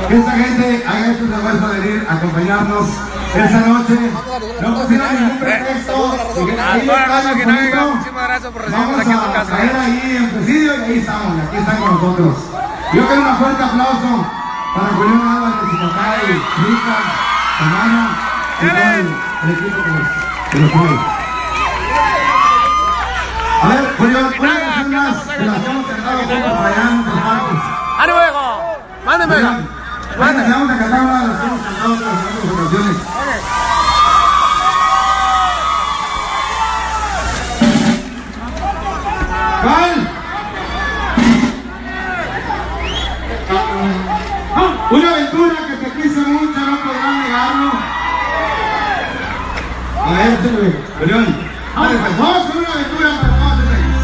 que esta gente haga este esfuerzo de venir a acompañarnos esta noche. No pusieron ningún pretexto. Muchísimas gracias por recibirnos aquí en su casa. Caer ahí en Presidio y ahí estamos, aquí están con nosotros. Yo quiero un fuerte aplauso para Julián Álvarez, su papá y Rita, hermano, y todo el equipo que los trae. A ver, Julián, una canción más que las hemos cantado juntos para allá en otras partes. ¡Ánimo, viejo! ¡Mándeme! Mándeme. Vamos a cantar una de las que hemos cantado en otras ocasiones. ¿Cuál? Una aventura que te quise mucho, no podrás negarlo. A ver, Julián. Vamos con una aventura para todos.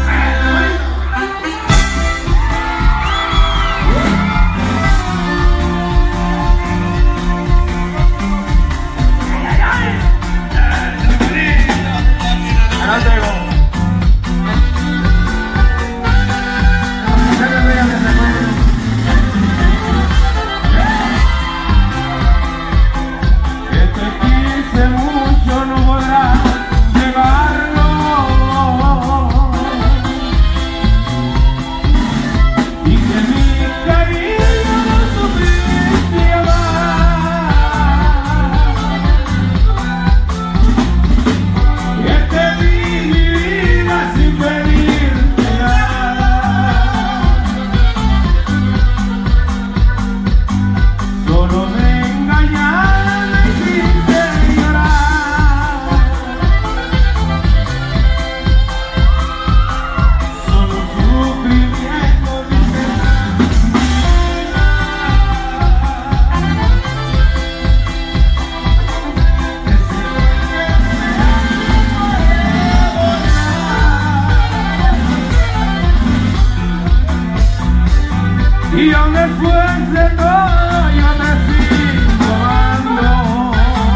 Y aún después de todo yo te sigo amando.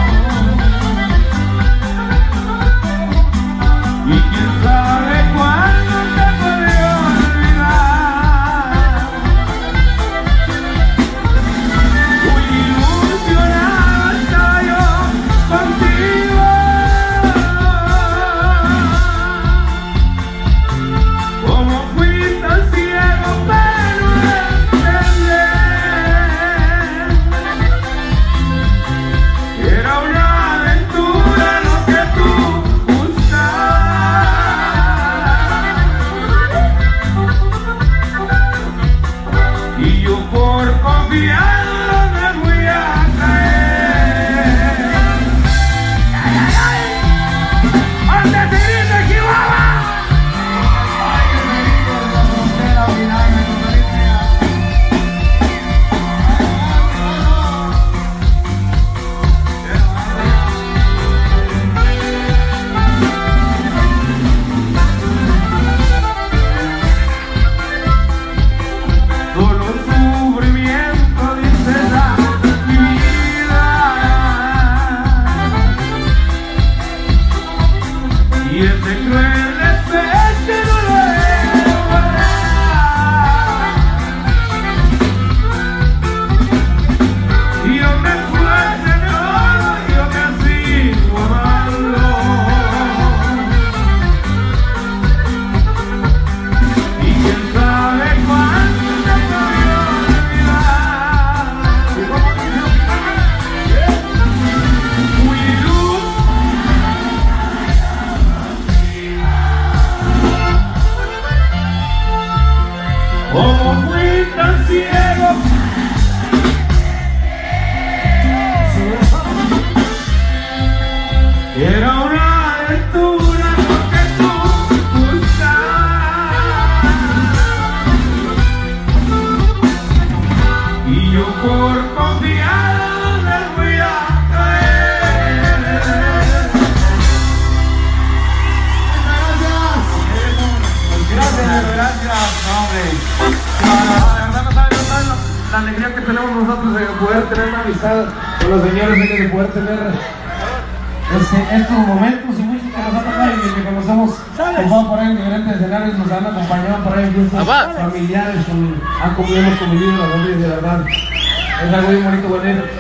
Y quién sabe cuándo te podré olvidar. Muy ilusionado estaba yo contigo. Como fui tan ciego, pero era una aventura lo que tú buscabas. Y yo por confiado me voy a caer. ¡Antes de irte, Chihuahua! Y ese cruel despecho no lo debo guardar. Y aún después de todo yo te sigo amando. Y quién sabe cuándo te podré olvidar. Muy luz. Como fui tan ciego, era una aventura lo que tú buscabas. Y yo por confiado me voy a caer. Gracias, hombre. La alegría que tenemos nosotros de poder tener una amistad con los señores, de poder tener estos momentos y música que nos ha tocado y que conocemos, pasado por ahí en diferentes escenarios, nos han acompañado por ahí en fiestas familiares, hemos convivido los hombres, de verdad. Es algo bien bonito venir